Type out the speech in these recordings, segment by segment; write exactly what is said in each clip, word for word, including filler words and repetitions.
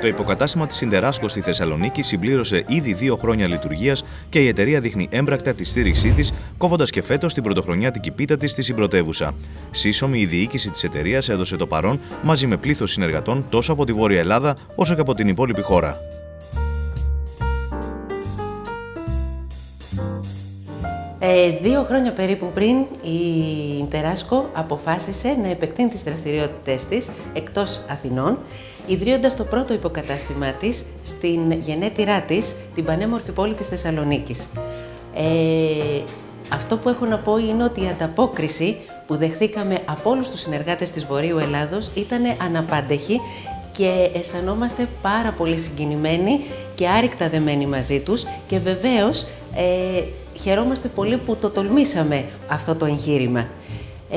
Το υποκατάστημα της Συντεράσκο στη Θεσσαλονίκη συμπλήρωσε ήδη δύο χρόνια λειτουργίας και η εταιρεία δείχνει έμπρακτα τη στήριξή της, κόβοντας και φέτος την πρωτοχρονιάτικη πίτα της στη συμπρωτεύουσα. Σύσσωμη, η διοίκηση της εταιρείας έδωσε το παρόν μαζί με πλήθος συνεργατών τόσο από τη Βόρεια Ελλάδα όσο και από την υπόλοιπη χώρα. Ε, δύο χρόνια περίπου πριν, η Συντεράσκο αποφάσισε να επεκτείνει τις δραστηριότητες της εκτός Αθηνών, ιδρύοντας το πρώτο υποκατάστημά της στην γενέτειρά της, την πανέμορφη πόλη της Θεσσαλονίκης. Ε, αυτό που έχω να πω είναι ότι η ανταπόκριση που δεχθήκαμε από όλους τους συνεργάτες της Βορείου Ελλάδος ήταν αναπάντεχη και αισθανόμαστε πάρα πολύ συγκινημένοι και άρρηκτα δεμένοι μαζί τους και βεβαίως ε, χαιρόμαστε πολύ που το τολμήσαμε αυτό το εγχείρημα. Ε,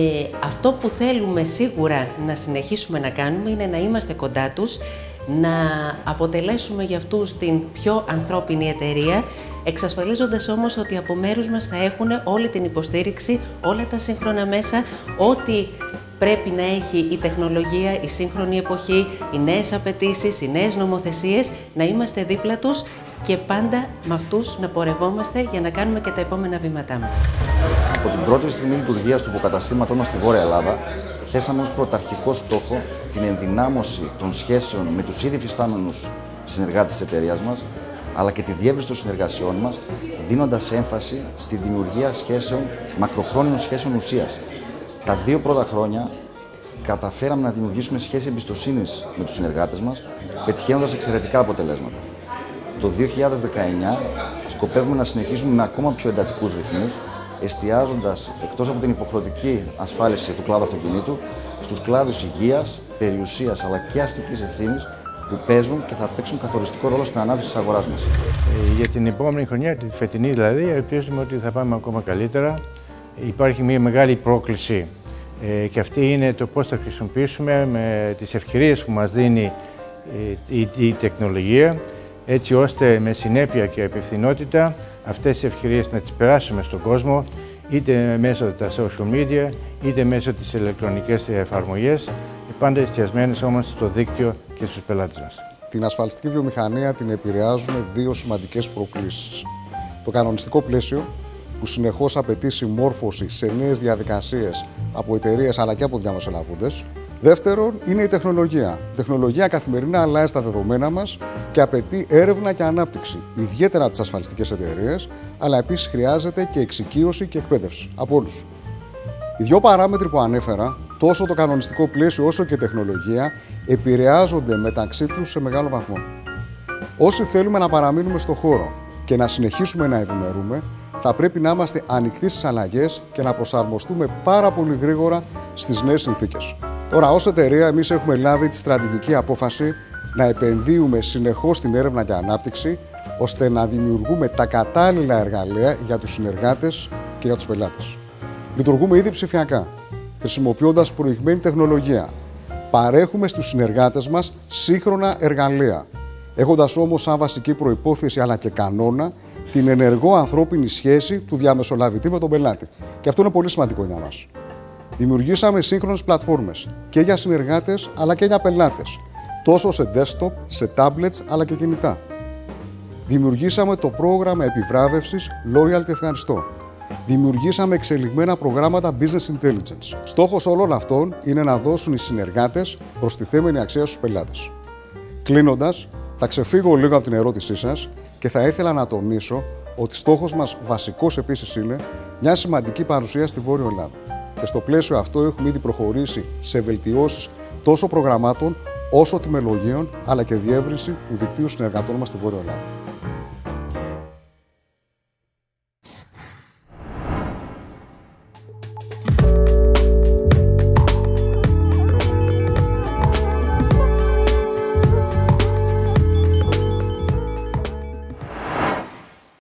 αυτό που θέλουμε σίγουρα να συνεχίσουμε να κάνουμε είναι να είμαστε κοντά τους, να αποτελέσουμε για αυτούς την πιο ανθρώπινη εταιρεία, εξασφαλίζοντας όμως ότι από μέρους μας θα έχουν όλη την υποστήριξη, όλα τα σύγχρονα μέσα, ό,τι πρέπει να έχει η τεχνολογία, η σύγχρονη εποχή, οι νέες απαιτήσεις, οι νέες νομοθεσίες, να είμαστε δίπλα τους και πάντα με αυτούς να πορευόμαστε για να κάνουμε και τα επόμενα βήματά μας. Από την πρώτη στιγμή λειτουργίας του υποκαταστήματος μας στη Βόρεια Ελλάδα, θέσαμε ως πρωταρχικό στόχο την ενδυνάμωση των σχέσεων με τους ήδη φυστάμενους συνεργάτες της εταιρείας μας, αλλά και τη διεύρυνση των συνεργασιών μας, δίνοντας έμφαση στη δημιουργία σχέσεων, μακροχρόνιων σχέσεων ουσίας. Τα δύο πρώτα χρόνια καταφέραμε να δημιουργήσουμε σχέση εμπιστοσύνης με τους συνεργάτες μας, πετυχαίνοντας εξαιρετικά αποτελέσματα. Το δύο χιλιάδες δεκαεννιά σκοπεύουμε να συνεχίσουμε με ακόμα πιο εντατικούς ρυθμούς, εστιάζοντας εκτός από την υποχρεωτική ασφάλιση του κλάδου αυτοκινήτου, στους κλάδους υγείας, περιουσίας αλλά και αστικής ευθύνης που παίζουν και θα παίξουν καθοριστικό ρόλο στην ανάπτυξη της αγοράς μας. Ε, για την επόμενη χρονιά, τη φετινή δηλαδή, ελπίζουμε ότι θα πάμε ακόμα καλύτερα. Υπάρχει μια μεγάλη πρόκληση ε, και αυτή είναι το πώς θα χρησιμοποιήσουμε με τις ευκαιρίες που μας δίνει ε, η, η τεχνολογία, έτσι ώστε με συνέπεια και υπευθυνότητα αυτές τις ευκαιρίες να τις περάσουμε στον κόσμο, είτε μέσω τα social media, είτε μέσω της ηλεκτρονικές εφαρμογές, πάντα εστιασμένες όμως στο δίκτυο και στους πελάτες μας. Την ασφαλιστική βιομηχανία την επηρεάζουν δύο σημαντικές προκλήσεις. Το κανονιστικό πλαίσιο, που συνεχώς απαιτεί συμμόρφωση σε νέες διαδικασίες από εταιρείες αλλά και από διαμεσολαβούντες. Δεύτερον, είναι η τεχνολογία. Η τεχνολογία καθημερινά αλλάζει τα δεδομένα μας και απαιτεί έρευνα και ανάπτυξη, ιδιαίτερα από τις ασφαλιστικές εταιρείες, αλλά επίσης χρειάζεται και εξοικείωση και εκπαίδευση από όλους. Οι δύο παράμετροι που ανέφερα, τόσο το κανονιστικό πλαίσιο όσο και η τεχνολογία, επηρεάζονται μεταξύ τους σε μεγάλο βαθμό. Όσοι θέλουμε να παραμείνουμε στο χώρο και να συνεχίσουμε να ευημερούμε, θα πρέπει να είμαστε ανοιχτοί στις αλλαγές και να προσαρμοστούμε πάρα πολύ γρήγορα στις νέες συνθήκες. Τώρα, ως εταιρεία, εμείς έχουμε λάβει τη στρατηγική απόφαση να επενδύουμε συνεχώς στην έρευνα και ανάπτυξη, ώστε να δημιουργούμε τα κατάλληλα εργαλεία για τους συνεργάτες και για τους πελάτες. Λειτουργούμε ήδη ψηφιακά, χρησιμοποιώντας προηγμένη τεχνολογία. Παρέχουμε στους συνεργάτες μας σύγχρονα εργαλεία, έχοντας όμως σαν βασική προϋπόθεση αλλά και κανόνα την ενεργό ανθρώπινη σχέση του διαμεσολαβητή με τον πελάτη. Και αυτό είναι πολύ σημαντικό για μας. Δημιουργήσαμε σύγχρονες πλατφόρμες και για συνεργάτες αλλά και για πελάτες, τόσο σε desktop, σε tablets αλλά και κινητά. Δημιουργήσαμε το πρόγραμμα επιβράβευσης Loyalty Ευχαριστώ. Δημιουργήσαμε εξελιγμένα προγράμματα Business Intelligence. Στόχος όλων αυτών είναι να δώσουν οι συνεργάτες προστιθέμενη αξία στους πελάτες. Κλείνοντας, θα ξεφύγω λίγο από την ερώτησή σας και θα ήθελα να τονίσω ότι στόχος μας βασικός επίσης είναι μια σημαντική παρουσία στη Βόρεια Ελλάδα. Και στο πλαίσιο αυτό έχουμε ήδη προχωρήσει σε βελτιώσεις τόσο προγραμμάτων όσο τιμολογίων, αλλά και διεύρυνση του δικτύου συνεργατών μας στη Βόρεια Ελλάδα.